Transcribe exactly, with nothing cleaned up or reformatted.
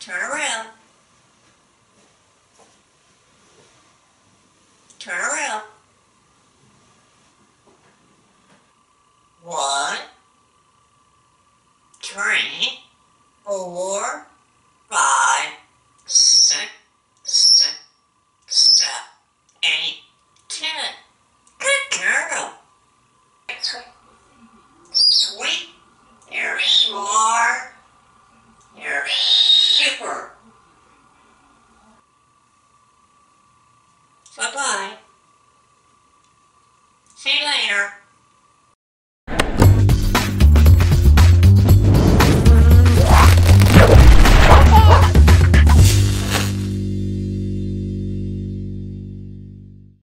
Turn around. Turn around. One, three, four, five, six, six, seven, eight, ten. Good girl. Sweet. You're smart. You're super. Bye-bye. See you later.